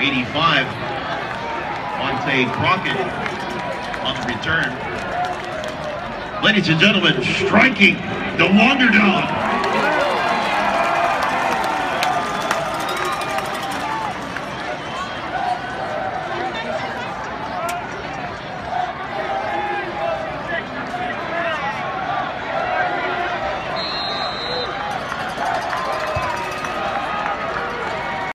85. Monte Crockett on the return. Ladies and gentlemen, striking the longer down.